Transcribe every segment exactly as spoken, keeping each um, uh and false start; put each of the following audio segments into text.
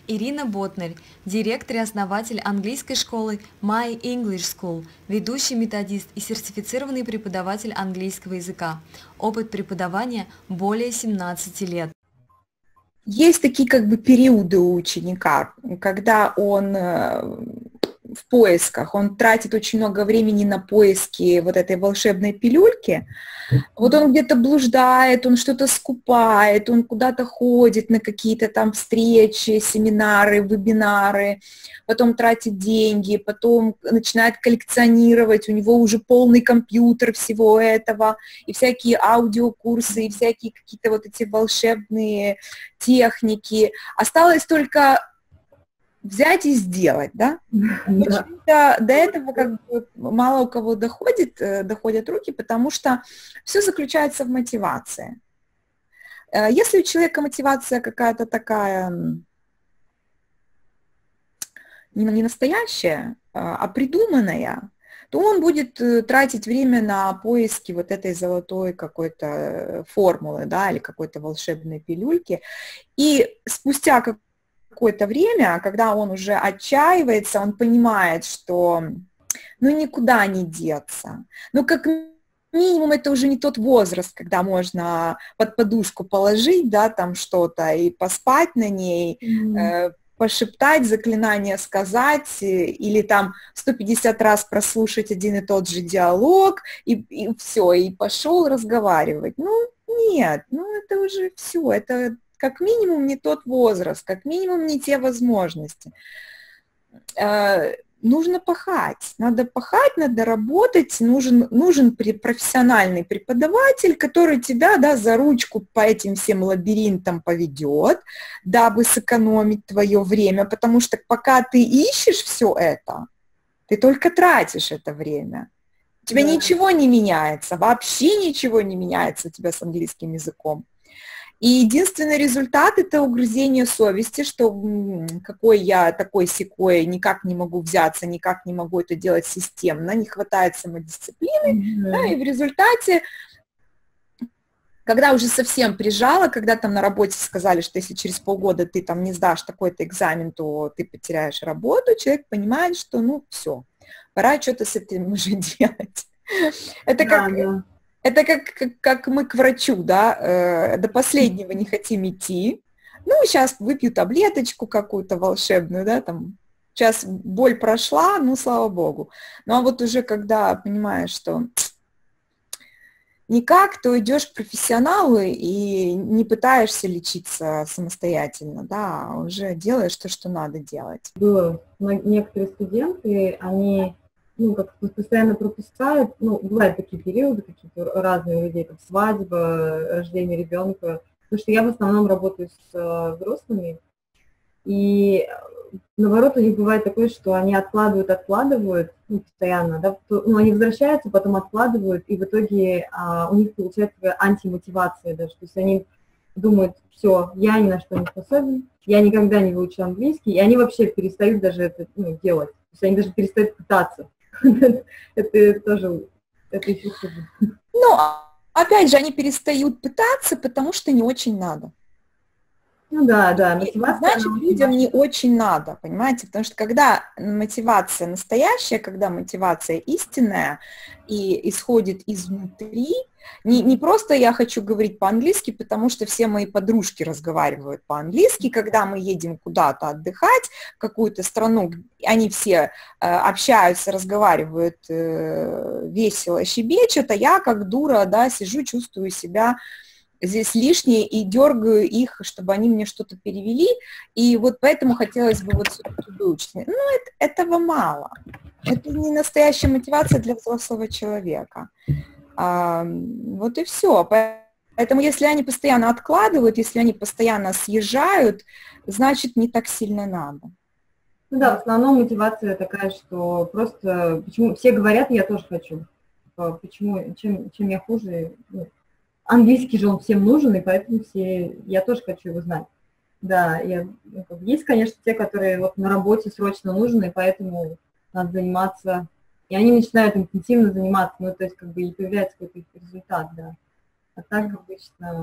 Ирина Ботнарь, директор и основатель английской школы My English School, ведущий методист и сертифицированный преподаватель английского языка. Опыт преподавания более семнадцати лет. Есть такие как бы периоды у ученика, когда он в поисках, он тратит очень много времени на поиски вот этой волшебной пилюльки. Вот он где-то блуждает, он что-то скупает, он куда-то ходит на какие-то там встречи, семинары, вебинары, потом тратит деньги, потом начинает коллекционировать, у него уже полный компьютер всего этого, и всякие аудиокурсы, и всякие какие-то вот эти волшебные техники. Осталось только взять и сделать, да? Почему-то до этого как бы мало у кого доходит, доходят руки, потому что все заключается в мотивации. Если у человека мотивация какая-то такая не настоящая, а придуманная, то он будет тратить время на поиски вот этой золотой какой-то формулы, да, или какой-то волшебной пилюльки. И спустя как какое-то время, когда он уже отчаивается, он понимает, что ну никуда не деться. Ну как минимум это уже не тот возраст, когда можно под подушку положить, да, там что-то и поспать на ней, mm-hmm. э, пошептать, заклинание сказать или там сто пятьдесят раз прослушать один и тот же диалог и, и все, и пошел разговаривать. Ну нет, ну это уже все, это как минимум не тот возраст, как минимум не те возможности. Э, нужно пахать, надо пахать, надо работать, нужен, нужен профессиональный преподаватель, который тебя, да, за ручку по этим всем лабиринтам поведет, дабы сэкономить твое время, потому что пока ты ищешь все это, ты только тратишь это время. У тебя да. Ничего не меняется, вообще ничего не меняется у тебя с английским языком. И единственный результат – это угрызение совести, что какой я такой-сякой, никак не могу взяться, никак не могу это делать системно, не хватает самодисциплины. Mm-hmm. Да, и в результате, когда уже совсем прижало, когда там на работе сказали, что если через полгода ты там не сдашь такой-то экзамен, то ты потеряешь работу, человек понимает, что ну все, пора что-то с этим уже делать. Это да, как... Да. Это как, как, как мы к врачу, да, э, до последнего не хотим идти. Ну, сейчас выпью таблеточку какую-то волшебную, да, там, сейчас боль прошла, ну, слава богу. Ну, а вот уже когда понимаешь, что никак, то идешь к профессионалу и не пытаешься лечиться самостоятельно, да, а уже делаешь то, что надо делать. Было. Некоторые студенты, они... ну, как постоянно пропускают, ну, бывают такие периоды, какие-то разные у людей, как свадьба, рождение ребенка, потому что я в основном работаю с э, взрослыми, и наоборот у них бывает такое, что они откладывают, откладывают, ну, постоянно, да, ну, они возвращаются, потом откладывают, и в итоге а, у них получается такая антимотивация даже, то есть они думают, все, я ни на что не способен, я никогда не выучу английский, и они вообще перестают даже это, ну, делать, то есть они даже перестают пытаться. Это тоже, это еще хуже. Ну, опять же, они перестают пытаться, потому что не очень надо. Ну да, да, мотивация. Значит, людям не очень надо, понимаете? Потому что когда мотивация настоящая, когда мотивация истинная и исходит изнутри, не, не просто я хочу говорить по-английски, потому что все мои подружки разговаривают по-английски, когда мы едем куда-то отдыхать, в какую-то страну, они все э, общаются, разговаривают э, весело, щебечут, а я как дура, да, сижу, чувствую себя здесь лишнее и дергаю их, чтобы они мне что-то перевели, и вот поэтому хотелось бы вот все-таки выучить. Ну, это, этого мало. Это не настоящая мотивация для взрослого человека. А, вот и все. Поэтому если они постоянно откладывают, если они постоянно съезжают, значит, не так сильно надо. Ну да, в основном мотивация такая, что просто, почему все говорят, я тоже хочу. Почему, чем, чем я хуже, ну, английский же он всем нужен, и поэтому все, я тоже хочу его знать. Да, я, есть, конечно, те, которые вот на работе срочно нужны, и поэтому надо заниматься, и они начинают интенсивно заниматься, ну, то есть как бы и появляется какой-то результат, да. А так обычно...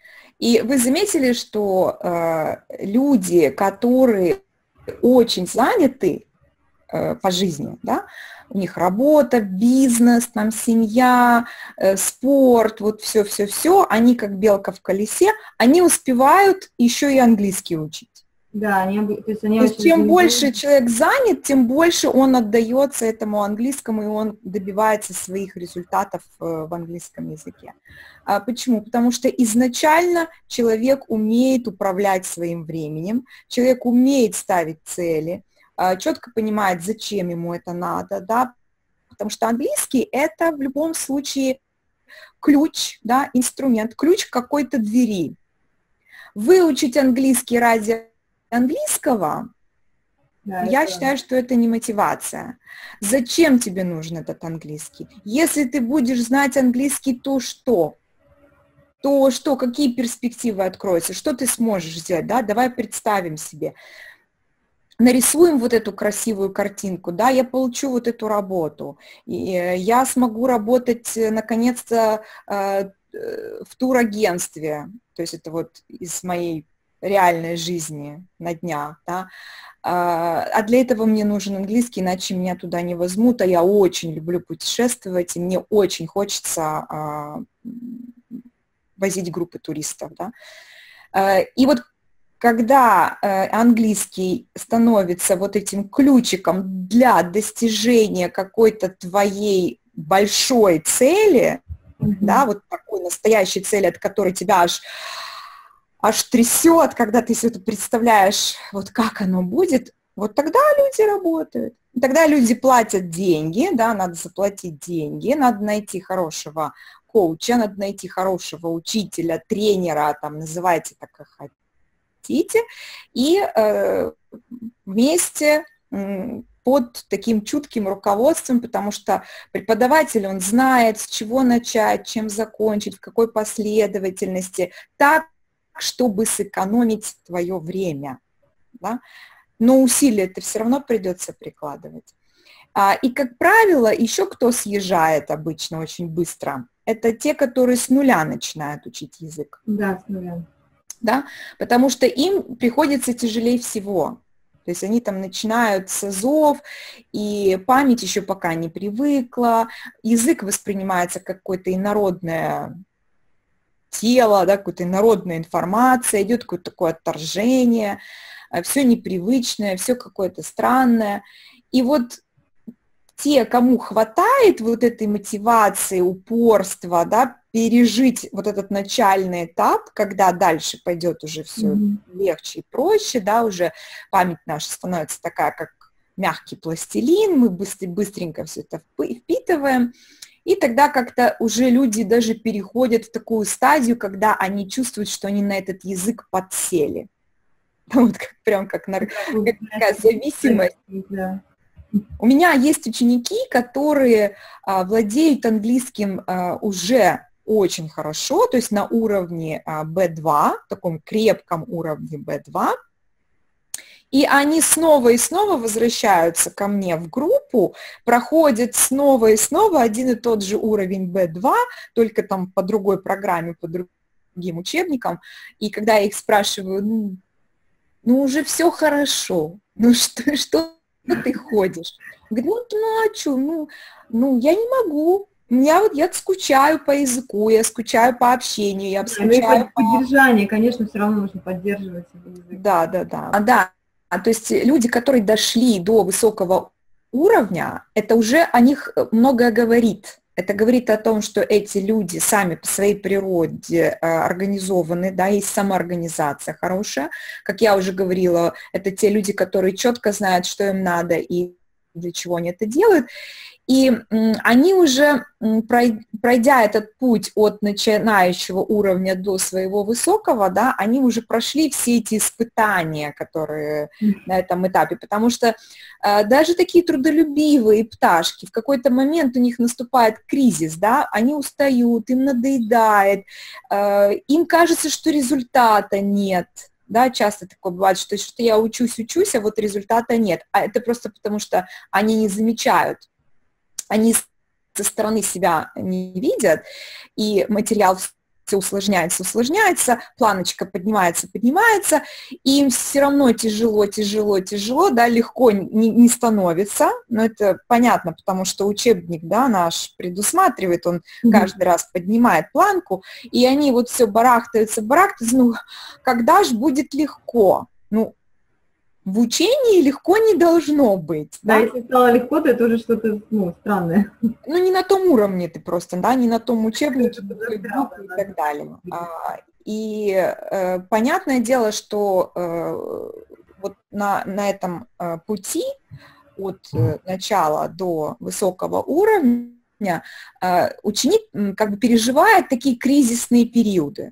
И вы заметили, что э, люди, которые очень заняты э, по жизни, да, у них работа, бизнес, там, семья, э, спорт, вот все-все-все, они как белка в колесе, они успевают еще и английский учить. Да, они, то есть, они то есть очень чем занимаются. больше человек занят, тем больше он отдается этому английскому, и он добивается своих результатов в английском языке. А почему? Потому что изначально человек умеет управлять своим временем, человек умеет ставить цели, четко понимает, зачем ему это надо, да, потому что английский – это в любом случае ключ, да, инструмент, ключ к какой-то двери. Выучить английский ради английского, Да, я это... считаю, что это не мотивация. Зачем тебе нужен этот английский? Если ты будешь знать английский, то что? То что? Какие перспективы откроются? Что ты сможешь сделать? Да? Давай представим себе. Нарисуем вот эту красивую картинку, да, я получу вот эту работу, и я смогу работать, наконец-то, в турагентстве, то есть это вот из моей реальной жизни на днях, да, а для этого мне нужен английский, иначе меня туда не возьмут, а я очень люблю путешествовать, и мне очень хочется возить группы туристов, да, и вот когда э, английский становится вот этим ключиком для достижения какой-то твоей большой цели, mm-hmm. да, вот такой настоящей цели, от которой тебя аж, аж трясет, когда ты все это представляешь, вот как оно будет, вот тогда люди работают. Тогда люди платят деньги, да, надо заплатить деньги, надо найти хорошего коуча, надо найти хорошего учителя, тренера, там, называйте так, как хотите. И э, вместе э, под таким чутким руководством, потому что преподаватель, он знает, с чего начать, чем закончить, в какой последовательности, так, чтобы сэкономить твое время. Да? Но усилия это все равно придется прикладывать. А, и, как правило, еще кто съезжает обычно очень быстро, это те, которые с нуля начинают учить язык. Да, с нуля. Да, потому что им приходится тяжелее всего. То есть они там начинают с азов, и память еще пока не привыкла, язык воспринимается как какое-то инородное тело, да, какая-то инородная информация, идет какое-то такое отторжение, все непривычное, все какое-то странное. И вот те, кому хватает вот этой мотивации, упорства, да, пережить вот этот начальный этап, когда дальше пойдет уже все mm-hmm. легче и проще, да, уже память наша становится такая, как мягкий пластилин, мы быстро, быстренько все это впитываем, и тогда как-то уже люди даже переходят в такую стадию, когда они чувствуют, что они на этот язык подсели. Вот как, прям как, нар... как такая зависимость. Yeah. У меня есть ученики, которые а, владеют английским а, уже очень хорошо, то есть на уровне а, би два, таком крепком уровне би два, и они снова и снова возвращаются ко мне в группу, проходят снова и снова один и тот же уровень би два, только там по другой программе, по другим учебникам, и когда я их спрашиваю, ну, ну уже все хорошо, ну что, что ты ходишь? Говорит, ну, ну а что, ну, ну, я не могу. Я вот я скучаю по языку, я скучаю по общению, я скучаю по... Поддержание, конечно, все равно нужно поддерживать язык. Да, да, да. А, да, то есть люди, которые дошли до высокого уровня, это уже о них многое говорит. Это говорит о том, что эти люди сами по своей природе э, организованы, да, есть самоорганизация хорошая. Как я уже говорила, это те люди, которые четко знают, что им надо и для чего они это делают. И м, они уже, м, пройдя этот путь от начинающего уровня до своего высокого, да, они уже прошли все эти испытания, которые на этом этапе, потому что э, даже такие трудолюбивые пташки, в какой-то момент у них наступает кризис, да, они устают, им надоедает, э, им кажется, что результата нет. Да, часто такое бывает, что, что я учусь, учусь, а вот результата нет. А это просто потому, что они не замечают. Они со стороны себя не видят, и материал все усложняется, усложняется, планочка поднимается, поднимается, и им все равно тяжело, тяжело, тяжело, да, легко не, не становится, но это понятно, потому что учебник, да, наш предусматривает, он mm-hmm. каждый раз поднимает планку, и они вот все барахтаются, барахтаются, ну, когда же будет легко? Ну, в учении легко не должно быть. Да, да? Если стало легко, то это уже что-то, ну, странное. Ну, не на том уровне ты просто, да, не на том учебнике и так далее. А, и э, понятное дело, что э, вот на, на этом э, пути от э, начала до высокого уровня э, ученик э, как бы переживает такие кризисные периоды.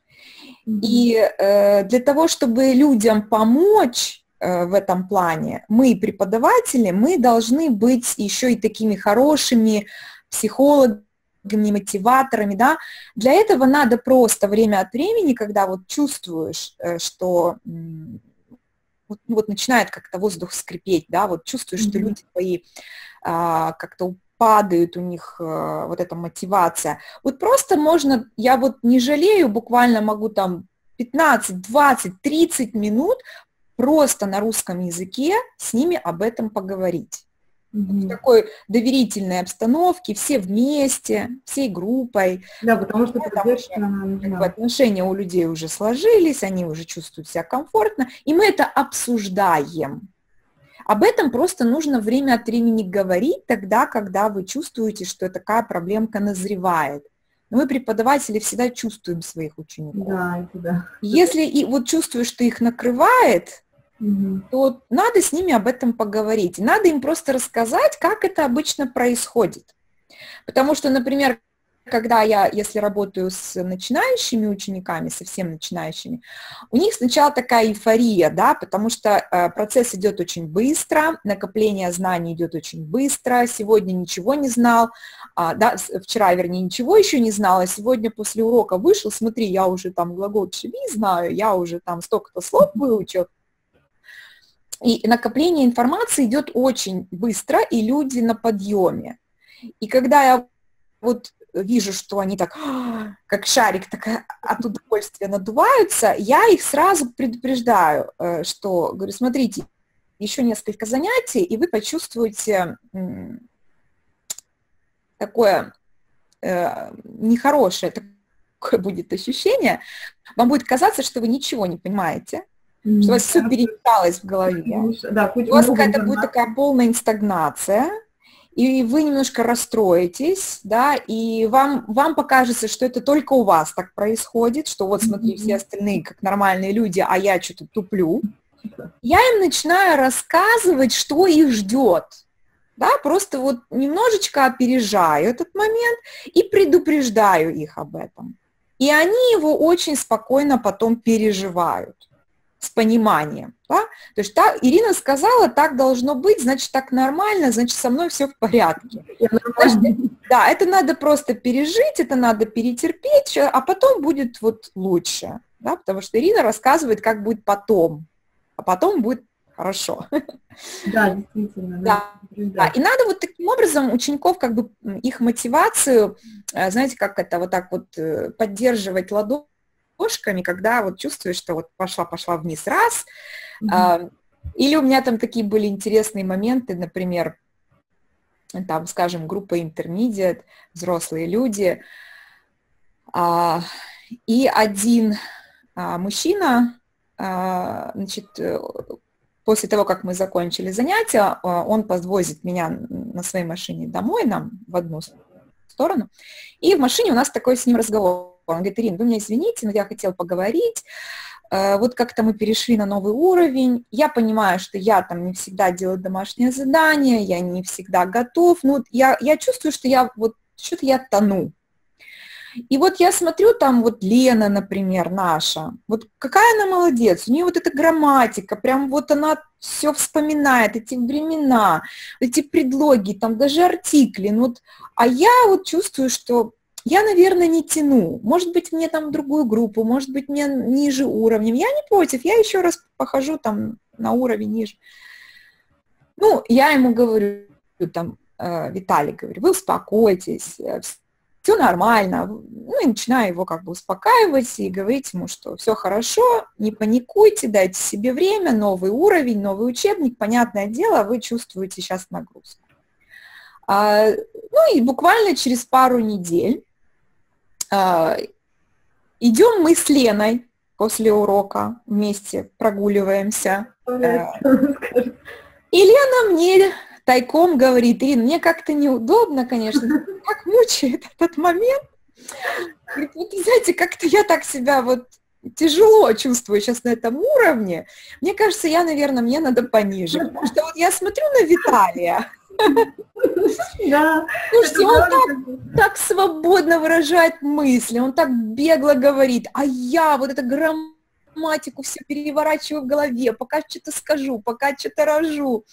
И э, для того, чтобы людям помочь в этом плане, мы, преподаватели, мы должны быть еще и такими хорошими психологами, мотиваторами, да. Для этого надо просто время от времени, когда вот чувствуешь, что вот, ну, вот начинает как-то воздух скрипеть, да, вот чувствуешь, mm-hmm. что люди твои а, как-то падают, у них а, вот эта мотивация. Вот просто можно, я вот не жалею, буквально могу там пятнадцать, двадцать, тридцать минут просто на русском языке с ними об этом поговорить. Mm-hmm. В такой доверительной обстановке, все вместе, всей группой. Да, потому что поддержка, как бы, отношения у людей уже сложились, они уже чувствуют себя комфортно, и мы это обсуждаем. Об этом просто нужно время от времени говорить тогда, когда вы чувствуете, что такая проблемка назревает. Но мы, преподаватели, всегда чувствуем своих учеников. Да, это да. Если и вот чувствуешь, что их накрывает, mm-hmm. то надо с ними об этом поговорить. И надо им просто рассказать, как это обычно происходит. Потому что, например, когда я, если работаю с начинающими учениками, совсем начинающими, у них сначала такая эйфория, да, потому что э, процесс идет очень быстро, накопление знаний идет очень быстро, сегодня ничего не знал, а, да, вчера, вернее, ничего еще не знал, а сегодня после урока вышел, смотри, я уже там глагол to be знаю, я уже там столько-то слов выучил. И накопление информации идет очень быстро, и люди на подъеме. И когда я вот вижу, что они так, как шарик, так от удовольствия надуваются, я их сразу предупреждаю, что, говорю, смотрите, еще несколько занятий, и вы почувствуете такое э, нехорошее такое будет ощущение, вам будет казаться, что вы ничего не понимаете, mm-hmm. что у вас все перемешалось в голове, да, у вас какая-то будет такая полная стагнация, и вы немножко расстроитесь, да, и вам, вам покажется, что это только у вас так происходит, что вот смотри, все остальные как нормальные люди, а я что-то туплю. Я им начинаю рассказывать, что их ждет, да, просто вот немножечко опережаю этот момент и предупреждаю их об этом. И они его очень спокойно потом переживают. С пониманием, да? То есть та, Ирина сказала, так должно быть, значит, так нормально, значит, со мной все в порядке. Значит, да, это надо просто пережить, это надо перетерпеть, а потом будет вот лучше, да? Потому что Ирина рассказывает, как будет потом, а потом будет хорошо. Да, действительно. Да, да. И надо вот таким образом учеников, как бы их мотивацию, знаете, как это вот так вот поддерживать ладонь, когда вот чувствуешь, что вот пошла-пошла вниз раз. Mm-hmm. А, или у меня там такие были интересные моменты, например, там, скажем, группа intermediate, взрослые люди, а, и один а, мужчина, а, значит, после того, как мы закончили занятия, он подвозит меня на своей машине домой, нам в одну сторону, и в машине у нас такой с ним разговор. Он говорит, Ирина, вы меня извините, но я хотела поговорить, вот как-то мы перешли на новый уровень, я понимаю, что я там не всегда делаю домашнее задание, я не всегда готов, ну, я, я чувствую, что я вот, что-то я тону. И вот я смотрю, там вот Лена, например, наша, вот какая она молодец, у нее вот эта грамматика, прям вот она все вспоминает, эти времена, эти предлоги, там даже артикли, ну вот, а я вот чувствую, что я, наверное, не тяну. Может быть, мне там другую группу, может быть, мне ниже уровнем. Я не против, я еще раз похожу там на уровень ниже. Ну, я ему говорю, там, Виталий, говорю, вы успокойтесь, все нормально. Ну и начинаю его как бы успокаивать и говорить ему, что все хорошо, не паникуйте, дайте себе время, новый уровень, новый учебник, понятное дело, вы чувствуете сейчас нагрузку. А, ну и буквально через пару недель а, идем мы с Леной после урока, вместе прогуливаемся. И Лена мне тайком говорит: Ирина, мне как-то неудобно, конечно, как мучает этот момент. Говорит, вот, знаете, как-то я так себя вот тяжело чувствую сейчас на этом уровне. Мне кажется, я, наверное, мне надо пониже. Потому что вот я смотрю на Виталия. Да. Слушайте, он так, так свободно выражает мысли, он так бегло говорит, а я вот эту грамматику все переворачиваю в голове, пока что-то скажу, пока что-то рожу.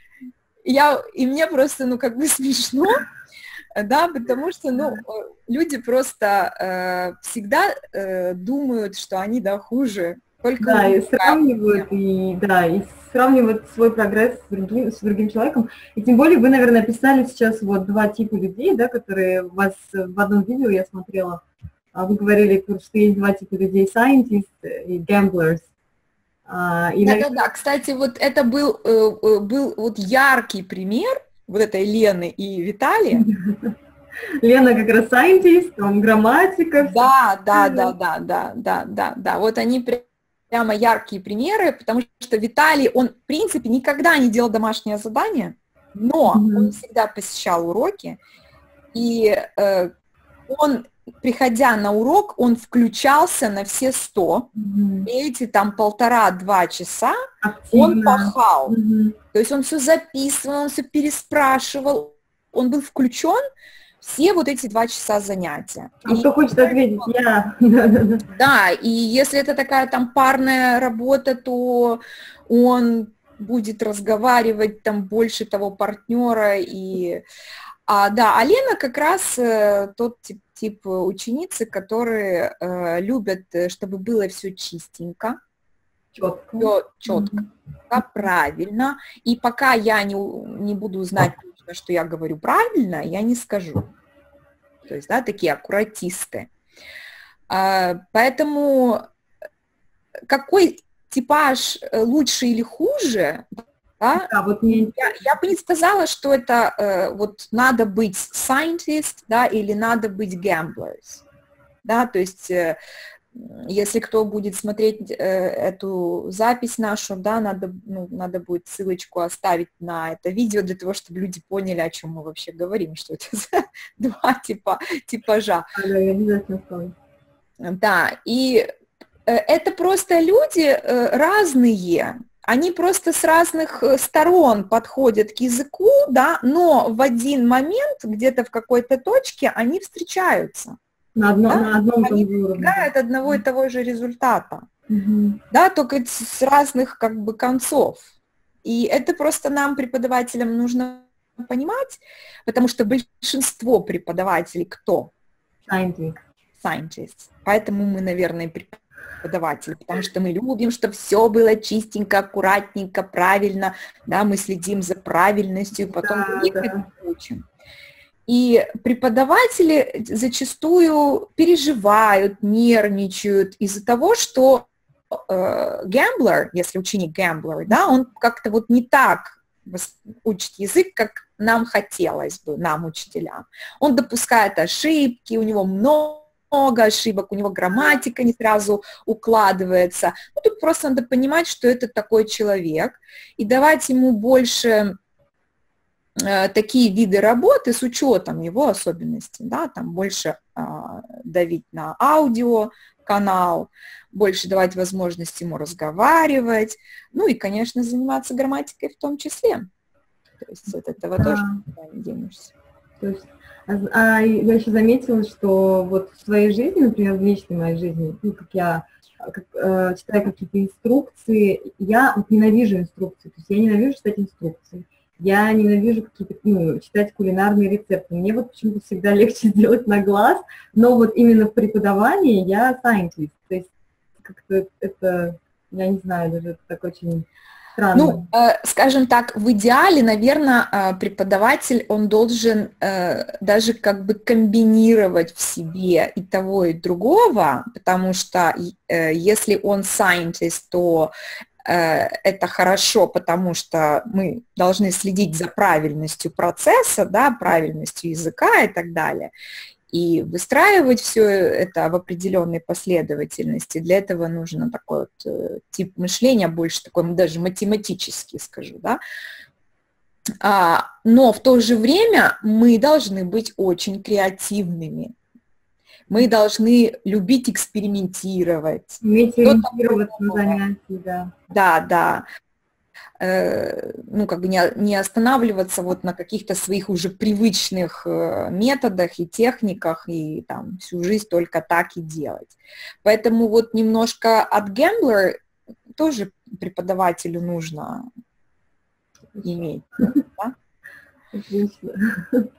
Я, и мне просто, ну, как бы смешно, да, потому что, ну, люди просто э, всегда э, думают, что они, да, хуже. Только да, и сравнивают, и, да, и сравнивают свой прогресс с другим, с другим человеком. И тем более вы, наверное, описали сейчас вот два типа людей, да, которые у вас в одном видео я смотрела. Вы говорили, что есть два типа людей, scientists и gamblers. Да-да-да, кстати, вот это был, был вот яркий пример вот этой Лены и Виталия. Лена как раз scientist, он грамматика. Да, да, да, да, да, да, да, да. Вот они прямо яркие примеры, потому что Виталий, он, в принципе, никогда не делал домашнее задание, но mm-hmm. он всегда посещал уроки, и э, он, приходя на урок, он включался на все сто, mm-hmm. и эти там полтора-два часа Активно. Он пахал, mm-hmm. то есть он все записывал, он все переспрашивал, он был включен все вот эти два часа занятия. А и кто хочет ответить? Я. Да, и если это такая там парная работа, то он будет разговаривать там больше того партнера. И... А, да, а Лена как раз э, тот тип, тип ученицы, которые э, любят, чтобы было все чистенько. Четко. Все четко, mm-hmm. правильно. И пока я не, не буду знать, что я говорю правильно, я не скажу. То есть, да, такие аккуратисты. А, поэтому какой типаж лучше или хуже, да, да, вот мне... я, я бы не сказала, что это э, вот надо быть scientist, да, или надо быть gamblers. Да, то есть... Э, Если кто будет смотреть э, эту запись нашу, да, надо, ну, надо будет ссылочку оставить на это видео для того, чтобы люди поняли, о чем мы вообще говорим, что это за два типа, типажа. Да, я обязательно скажу. Да, и э, это просто люди э, разные, они просто с разных сторон подходят к языку, да, но в один момент, где-то в какой-то точке, они встречаются. На, одно, да? на одном Они уровне. достигают одного и того же результата, угу. да, только с разных как бы концов. И это просто нам, преподавателям, нужно понимать, потому что большинство преподавателей кто? Scientists. Scientists. Поэтому мы, наверное, преподаватели, потому что мы любим, чтобы все было чистенько, аккуратненько, правильно, да, мы следим за правильностью, потом да, да. учим. И преподаватели зачастую переживают, нервничают из-за того, что э, гэмблер, если ученик гэмблер, да, он как-то вот не так учит язык, как нам хотелось бы, нам, учителям. Он допускает ошибки, у него много много ошибок, у него грамматика не сразу укладывается. Ну, тут просто надо понимать, что это такой человек, и давать ему больше э, такие виды работы с учетом его особенностей, да, там больше э, давить на аудиоканал, больше давать возможность ему разговаривать, ну и, конечно, заниматься грамматикой в том числе. То есть от этого да. тоже никуда не денешься. То есть, а, а я еще заметила, что вот в своей жизни, например, в личной моей жизни, ну, как я как, э, читаю какие-то инструкции, я вот ненавижу инструкции, то есть я ненавижу читать инструкции, я ненавижу какие-то, ну, читать кулинарные рецепты. Мне вот почему-то всегда легче сделать на глаз, но вот именно в преподавании я scientist, то есть как-то это, я не знаю, даже это так очень... странно. Ну, э, скажем так, в идеале, наверное, э, преподаватель, он должен э, даже как бы комбинировать в себе и того, и другого, потому что э, если он scientist, то э, это хорошо, потому что мы должны следить за правильностью процесса, да, правильностью языка и так далее. И выстраивать все это в определенной последовательности. Для этого нужно такой вот э, тип мышления, больше такой даже математический, скажу, да. А, но в то же время мы должны быть очень креативными. Мы должны любить экспериментировать. Уметь ориентироваться на занятия, да. Да, да. Ну, как бы не, не останавливаться вот на каких-то своих уже привычных методах и техниках, и там всю жизнь только так и делать. Поэтому вот немножко от гэмблера тоже преподавателю нужно иметь. Да? Отлично.